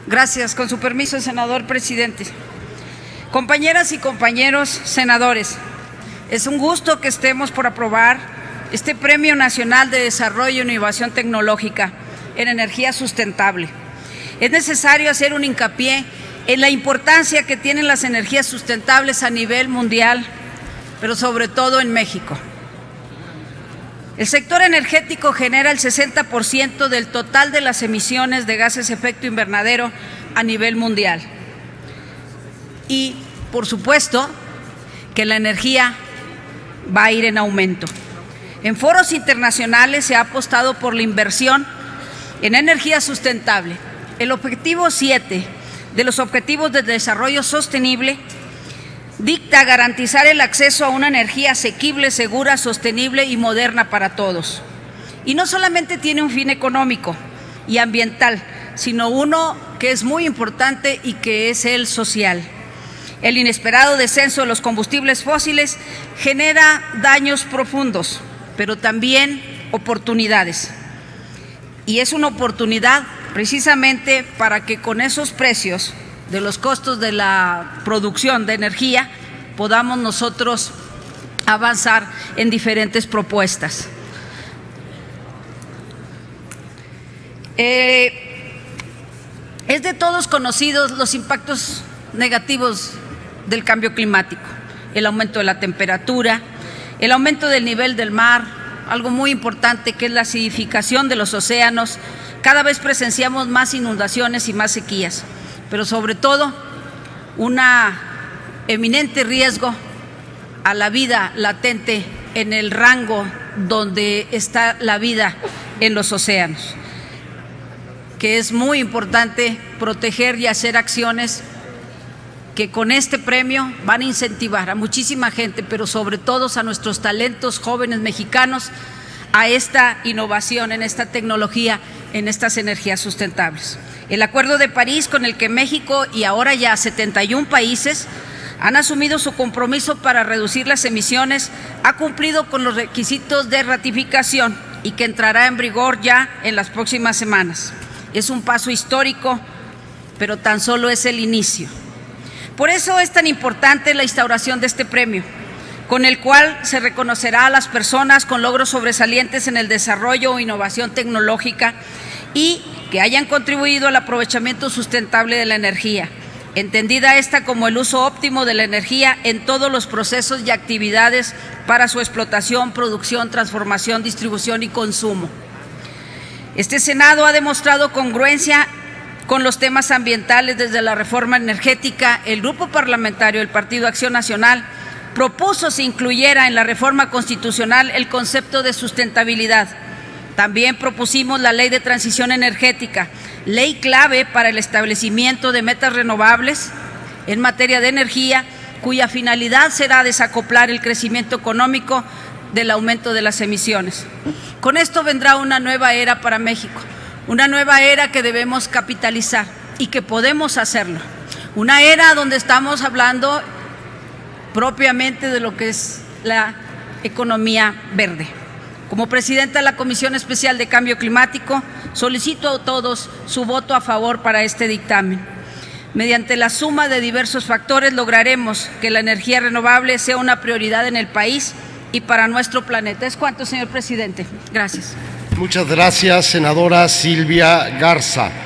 Gracias. Con su permiso, senador presidente. Compañeras y compañeros senadores, es un gusto que estemos por aprobar este Premio Nacional de Desarrollo e Innovación Tecnológica en Energía Sustentable. Es necesario hacer un hincapié en la importancia que tienen las energías sustentables a nivel mundial, pero sobre todo en México. El sector energético genera el 60% del total de las emisiones de gases de efecto invernadero a nivel mundial. Y, por supuesto, que la energía va a ir en aumento. En foros internacionales se ha apostado por la inversión en energía sustentable. El objetivo 7 de los Objetivos de Desarrollo Sostenible dicta garantizar el acceso a una energía asequible, segura, sostenible y moderna para todos. Y no solamente tiene un fin económico y ambiental, sino uno que es muy importante y que es el social. El inesperado descenso de los combustibles fósiles genera daños profundos, pero también oportunidades. Y es una oportunidad precisamente para que con esos precios de los costos de la producción de energía podamos nosotros avanzar en diferentes propuestas. Es de todos conocidos los impactos negativos del cambio climático, el aumento de la temperatura, el aumento del nivel del mar, algo muy importante que es la acidificación de los océanos. Cada vez presenciamos más inundaciones y más sequías, pero sobre todo un eminente riesgo a la vida latente en el rango donde está la vida en los océanos, que es muy importante proteger y hacer acciones que con este premio van a incentivar a muchísima gente, pero sobre todo a nuestros talentos jóvenes mexicanos, a esta innovación, en esta tecnología, en estas energías sustentables. El Acuerdo de París, con el que México y ahora ya 71 países han asumido su compromiso para reducir las emisiones, ha cumplido con los requisitos de ratificación y que entrará en vigor ya en las próximas semanas. Es un paso histórico, pero tan solo es el inicio. Por eso es tan importante la instauración de este premio, con el cual se reconocerá a las personas con logros sobresalientes en el desarrollo o innovación tecnológica y que hayan contribuido al aprovechamiento sustentable de la energía, entendida esta como el uso óptimo de la energía en todos los procesos y actividades para su explotación, producción, transformación, distribución y consumo. Este Senado ha demostrado congruencia con los temas ambientales desde la reforma energética. El Grupo Parlamentario del Partido Acción Nacional propuso se incluyera en la reforma constitucional el concepto de sustentabilidad. También propusimos la Ley de Transición Energética, ley clave para el establecimiento de metas renovables en materia de energía, cuya finalidad será desacoplar el crecimiento económico del aumento de las emisiones. Con esto vendrá una nueva era para México, una nueva era que debemos capitalizar y que podemos hacerlo. Una era donde estamos hablando propiamente de lo que es la economía verde. Como presidenta de la Comisión Especial de Cambio Climático, solicito a todos su voto a favor para este dictamen. Mediante la suma de diversos factores lograremos que la energía renovable sea una prioridad en el país y para nuestro planeta. ¿Es cuanto, señor presidente? Gracias. Muchas gracias, senadora Silvia Garza.